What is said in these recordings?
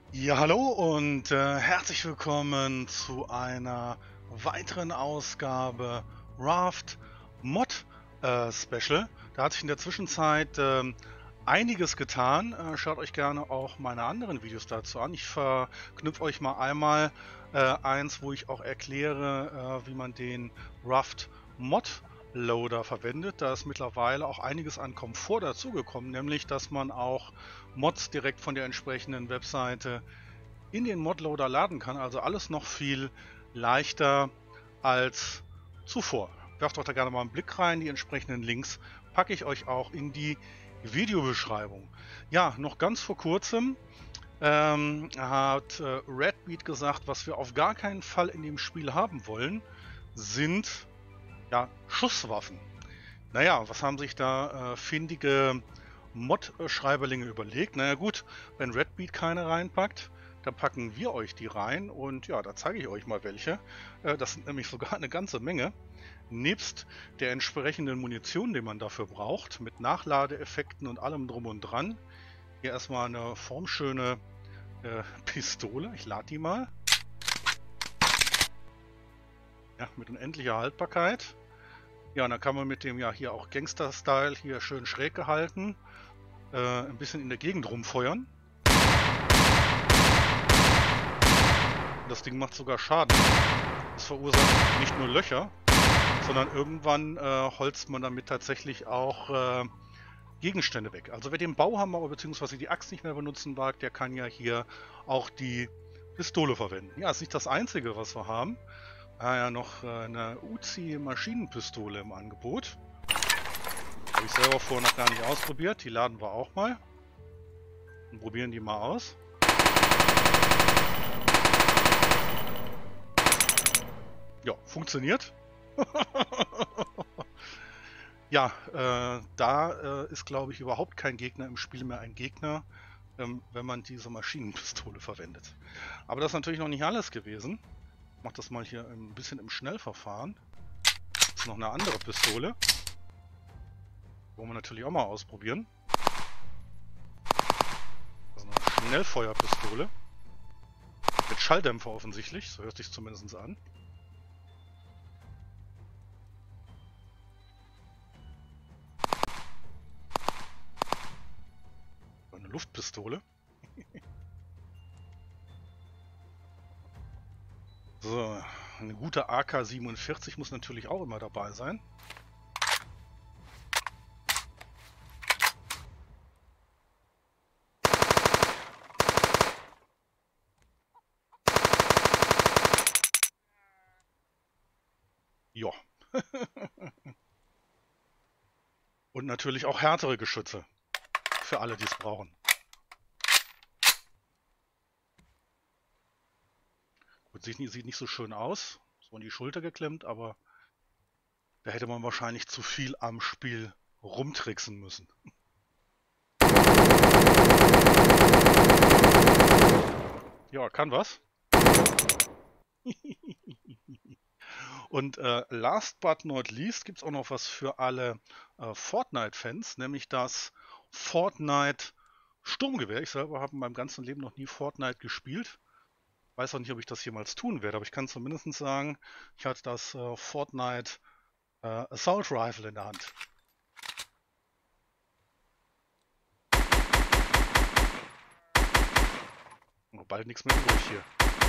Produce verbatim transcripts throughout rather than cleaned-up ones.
Ja, hallo und äh, herzlich willkommen zu einer weiteren Ausgabe Raft Mod äh, Special. Da hat sich in der Zwischenzeit ähm, einiges getan. Äh, schaut euch gerne auch meine anderen Videos dazu an. Ich verknüpfe euch mal einmal äh, eins, wo ich auch erkläre, äh, wie man den Raft Mod Loader verwendet. Da ist mittlerweile auch einiges an Komfort dazugekommen, nämlich dass man auch Mods direkt von der entsprechenden Webseite in den Modloader laden kann. Also alles noch viel leichter als zuvor. Werft doch da gerne mal einen Blick rein. Die entsprechenden Links packe ich euch auch in die Videobeschreibung. Ja, noch ganz vor kurzem ähm, hat äh, Redbeat gesagt, was wir auf gar keinen Fall in dem Spiel haben wollen, sind ja, Schusswaffen. Naja, was haben sich da äh, findige Mod-Schreiberlinge überlegt? Naja gut, wenn Redbeat keine reinpackt, dann packen wir euch die rein und ja, da zeige ich euch mal welche. Äh, das sind nämlich sogar eine ganze Menge. Nebst der entsprechenden Munition, die man dafür braucht, mit Nachladeeffekten und allem drum und dran. Hier erstmal eine formschöne äh, Pistole. Ich lade die mal. Ja, mit unendlicher Haltbarkeit. Ja, und dann kann man mit dem ja hier auch Gangster-Style hier schön schräg gehalten, äh, ein bisschen in der Gegend rumfeuern. Das Ding macht sogar Schaden. Es verursacht nicht nur Löcher, sondern irgendwann äh, holzt man damit tatsächlich auch äh, Gegenstände weg. Also wer den Bauhammer bzw. die Axt nicht mehr benutzen mag, der kann ja hier auch die Pistole verwenden. Ja, ist nicht das Einzige, was wir haben. Ah ja, noch äh, eine Uzi Maschinenpistole im Angebot. Habe ich selber vorher noch gar nicht ausprobiert. Die laden wir auch mal. Und probieren die mal aus. Ja, funktioniert. Ja, äh, da äh, ist, glaube ich, überhaupt kein Gegner im Spiel mehr ein Gegner, ähm, wenn man diese Maschinenpistole verwendet. Aber das ist natürlich noch nicht alles gewesen. Ich mache das mal hier ein bisschen im Schnellverfahren. Jetzt noch eine andere Pistole. Wollen wir natürlich auch mal ausprobieren. Das ist eine Schnellfeuerpistole. Mit Schalldämpfer offensichtlich, so hört sich zumindest an. Eine Luftpistole. So, eine gute A K siebenundvierzig muss natürlich auch immer dabei sein. Ja. Und natürlich auch härtere Geschütze. Für alle, die es brauchen. Gut, sieht nicht, sieht nicht so schön aus. So in die Schulter geklemmt, aber da hätte man wahrscheinlich zu viel am Spiel rumtricksen müssen. Ja, kann was. Und äh, last but not least gibt es auch noch was für alle äh, Fortnite-Fans, nämlich das Fortnite Sturmgewehr. Ich selber habe in meinem ganzen Leben noch nie Fortnite gespielt. Weiß auch nicht, ob ich das jemals tun werde, aber ich kann zumindest sagen, ich hatte das äh, Fortnite äh, Assault Rifle in der Hand. Oh, bald nichts mehr übrig hier.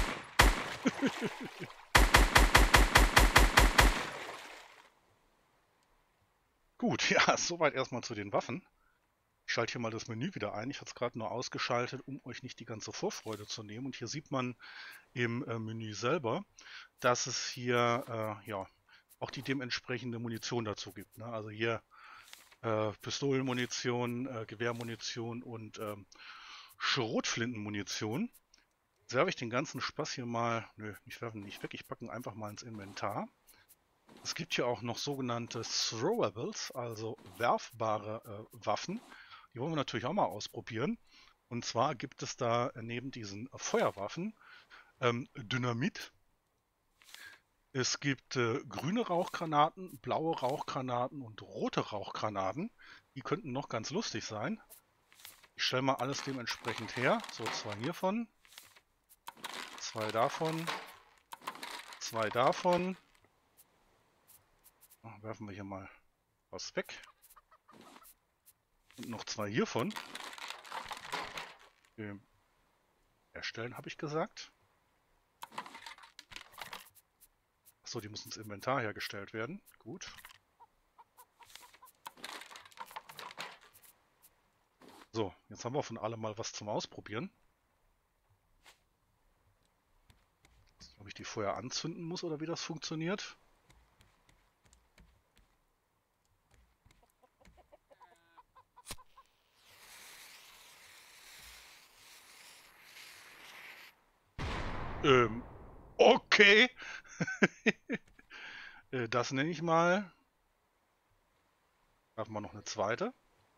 Gut, ja, soweit erstmal zu den Waffen. Ich schalte hier mal das Menü wieder ein. Ich hatte es gerade nur ausgeschaltet, um euch nicht die ganze Vorfreude zu nehmen. Und hier sieht man im äh, Menü selber, dass es hier äh, ja auch die dementsprechende Munition dazu gibt. Ne? Also hier äh, Pistolenmunition, äh, Gewehrmunition und ähm, Schrotflintenmunition. Jetzt werfe ich den ganzen Spaß hier mal, nö, ich werfe ihn nicht weg, ich packe ihn einfach mal ins Inventar. Es gibt hier auch noch sogenannte Throwables, also werfbare äh, Waffen. Die wollen wir natürlich auch mal ausprobieren. Und zwar gibt es da neben diesen Feuerwaffen ähm, Dynamit. Es gibt äh, grüne Rauchgranaten, blaue Rauchgranaten und rote Rauchgranaten. Die könnten noch ganz lustig sein. Ich stelle mal alles dementsprechend her. So, zwei hiervon. Zwei davon. Zwei davon. Ach, werfen wir hier mal was weg. Und noch zwei hiervon. Ähm, erstellen, habe ich gesagt. Achso, die müssen ins Inventar hergestellt werden. Gut. So, jetzt haben wir von allem mal was zum Ausprobieren. Ob ich die vorher anzünden muss oder wie das funktioniert. Ähm, okay. Das nenne ich mal. Machen wir noch eine zweite.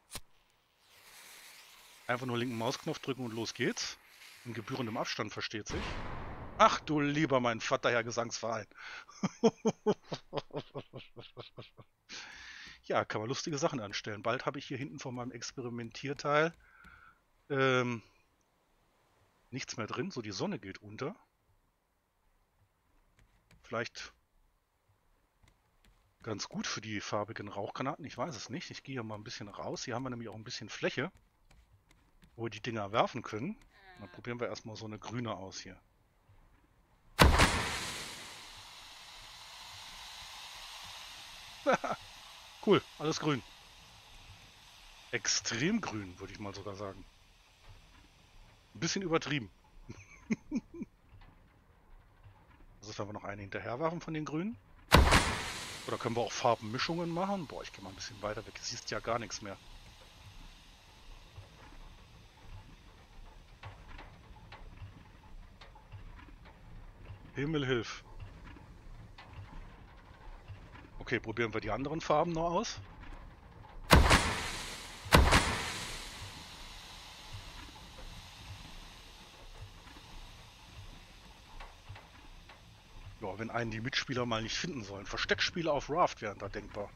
Einfach nur linken Mausknopf drücken und los geht's. In gebührendem Abstand, versteht sich. Ach du lieber mein Vater, Herr Gesangsverein. Ja, kann man lustige Sachen anstellen. Bald habe ich hier hinten von meinem Experimentierteil ähm, nichts mehr drin. So, die Sonne geht unter. Vielleicht ganz gut für die farbigen Rauchgranaten. Ich weiß es nicht. Ich gehe hier mal ein bisschen raus. Hier haben wir nämlich auch ein bisschen Fläche, wo wir die Dinger werfen können. Dann probieren wir erstmal so eine grüne aus hier. Cool, alles grün. Extrem grün, würde ich mal sogar sagen. Ein bisschen übertrieben. Also wenn wir noch eine hinterher werfen von den grünen. Oder können wir auch Farbenmischungen machen? Boah, ich gehe mal ein bisschen weiter weg. Siehst ja gar nichts mehr. Himmel hilf. Okay, probieren wir die anderen Farben noch aus. Ja, wenn einen die Mitspieler mal nicht finden sollen. Versteckspiele auf Raft wären da denkbar.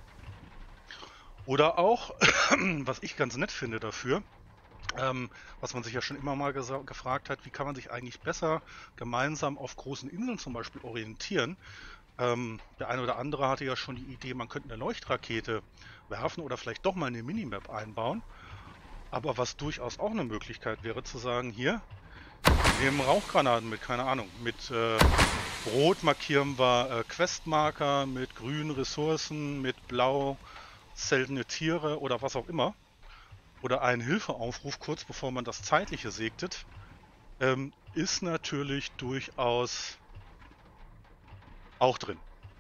Oder auch, was ich ganz nett finde dafür, ähm, was man sich ja schon immer mal gefragt hat, wie kann man sich eigentlich besser gemeinsam auf großen Inseln zum Beispiel orientieren. Ähm, der eine oder andere hatte ja schon die Idee, man könnte eine Leuchtrakete werfen oder vielleicht doch mal eine Minimap einbauen. Aber was durchaus auch eine Möglichkeit wäre, zu sagen, hier, wir nehmen Rauchgranaten mit, keine Ahnung, mit äh, Rot markieren wir äh, Questmarker, mit grün Ressourcen, mit blau seltene Tiere oder was auch immer. Oder ein Hilfeaufruf kurz bevor man das Zeitliche segnet, ähm, ist natürlich durchaus auch drin.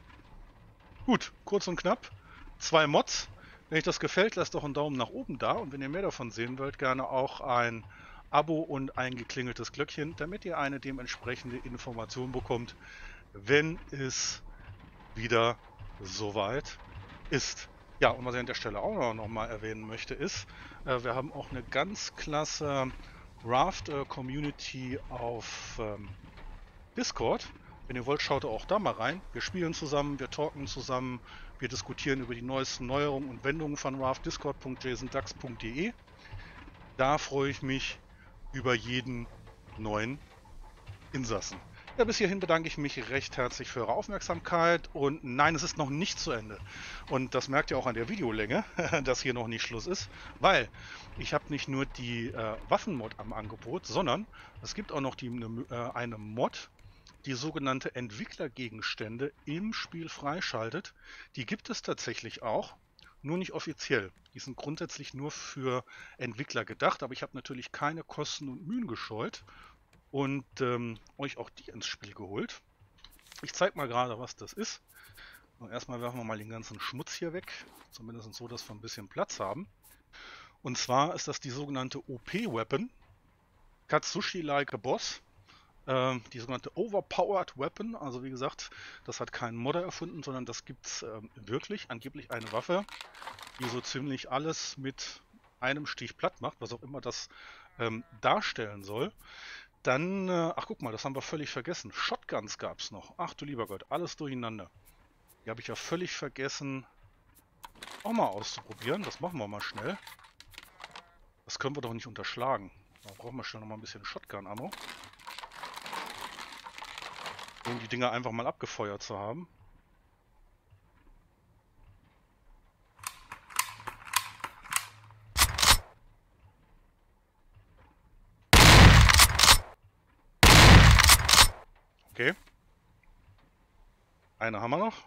Gut, kurz und knapp. Zwei Mods. Wenn euch das gefällt, lasst doch einen Daumen nach oben da. Und wenn ihr mehr davon sehen wollt, gerne auch ein Abo und ein geklingeltes Glöckchen, damit ihr eine dementsprechende Information bekommt, wenn es wieder soweit ist. Ja, und was ich an der Stelle auch noch mal erwähnen möchte, ist, äh, wir haben auch eine ganz klasse Raft-Community auf ähm, Discord. Wenn ihr wollt, schaut auch da mal rein. Wir spielen zusammen, wir talken zusammen, wir diskutieren über die neuesten Neuerungen und Wendungen von Raft. discord punkt jason dax punkt de. Da freue ich mich über jeden neuen Insassen. Ja, bis hierhin bedanke ich mich recht herzlich für eure Aufmerksamkeit und nein, es ist noch nicht zu Ende. Und das merkt ihr auch an der Videolänge, dass hier noch nicht Schluss ist, weil ich habe nicht nur die äh, Waffenmod am Angebot, sondern es gibt auch noch die, äh, eine Mod, die sogenannte Entwicklergegenstände im Spiel freischaltet. Die gibt es tatsächlich auch, nur nicht offiziell. Die sind grundsätzlich nur für Entwickler gedacht, aber ich habe natürlich keine Kosten und Mühen gescheut und ähm, euch auch die ins Spiel geholt. Ich zeige mal gerade, was das ist. Und erstmal werfen wir mal den ganzen Schmutz hier weg, zumindest so, dass wir ein bisschen Platz haben. Und zwar ist das die sogenannte O P-Weapon, Katsushi Like a Boss. Äh, die sogenannte Overpowered Weapon, also wie gesagt, das hat kein Modder erfunden, sondern das gibt es äh, wirklich, angeblich eine Waffe, die so ziemlich alles mit einem Stich platt macht, was auch immer das ähm, darstellen soll. Dann, äh, ach guck mal, das haben wir völlig vergessen. Shotguns gab es noch. Ach du lieber Gott, alles durcheinander. Die habe ich ja völlig vergessen, auch mal auszuprobieren. Das machen wir mal schnell. Das können wir doch nicht unterschlagen. Da brauchen wir schon noch mal ein bisschen Shotgun-Ammo. um die Dinger einfach mal abgefeuert zu haben. Okay. Eine haben wir noch.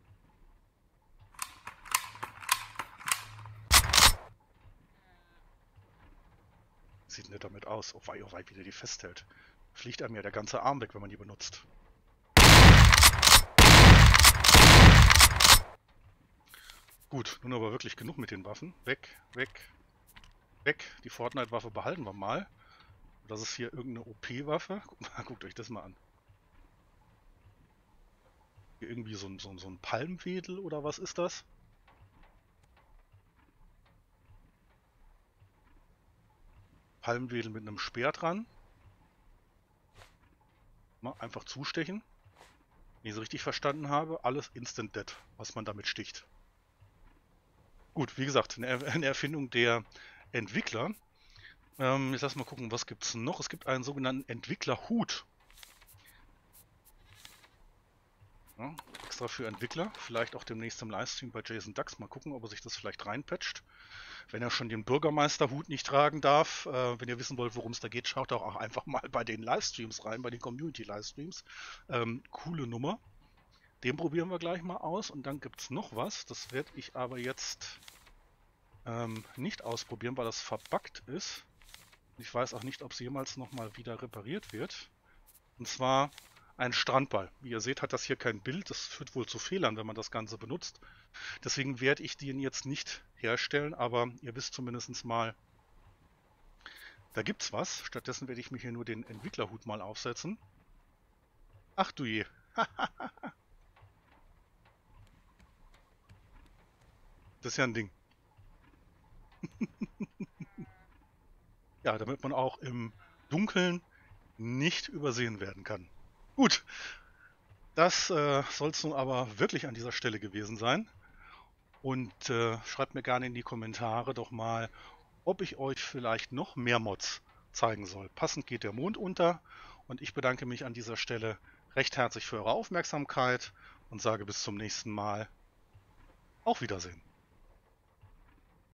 Sieht nicht damit aus. Oh wei, oh wei, wie der die festhält. Fliegt einem ja der ganze Arm weg, wenn man die benutzt. Gut, nun aber wirklich genug mit den Waffen. Weg, weg, weg. Die Fortnite-Waffe behalten wir mal. Das ist hier irgendeine O P-Waffe. Guckt euch das mal an. Hier irgendwie so ein, so, ein, so ein Palmwedel oder was ist das? Palmwedel mit einem Speer dran. Mal einfach zustechen. Wenn ich es richtig verstanden habe, alles Instant Dead, was man damit sticht. Gut, wie gesagt, eine, eine Erfindung der Entwickler. Ähm, jetzt lass mal gucken, was gibt es noch. Es gibt einen sogenannten Entwicklerhut. Ja, extra für Entwickler. Vielleicht auch demnächst im Livestream bei Jason Dax. Mal gucken, ob er sich das vielleicht reinpatcht. Wenn er schon den Bürgermeisterhut nicht tragen darf. Äh, wenn ihr wissen wollt, worum es da geht, schaut auch einfach mal bei den Livestreams rein, bei den Community-Livestreams. Ähm, coole Nummer. Den probieren wir gleich mal aus. Und dann gibt es noch was. Das werde ich aber jetzt ähm, nicht ausprobieren, weil das verbuggt ist. Ich weiß auch nicht, ob es jemals nochmal wieder repariert wird. Und zwar ein Strandball. Wie ihr seht, hat das hier kein Bild. Das führt wohl zu Fehlern, wenn man das Ganze benutzt. Deswegen werde ich den jetzt nicht herstellen, aber ihr wisst zumindest mal, da gibt's was. Stattdessen werde ich mir hier nur den Entwicklerhut mal aufsetzen. Ach du je. Das ist ja ein Ding. Ja, damit man auch im Dunkeln nicht übersehen werden kann. Gut, das äh, soll es nun aber wirklich an dieser Stelle gewesen sein. Und äh, schreibt mir gerne in die Kommentare doch mal, ob ich euch vielleicht noch mehr Mods zeigen soll. Passend geht der Mond unter und ich bedanke mich an dieser Stelle recht herzlich für eure Aufmerksamkeit und sage bis zum nächsten Mal. Auf Wiedersehen.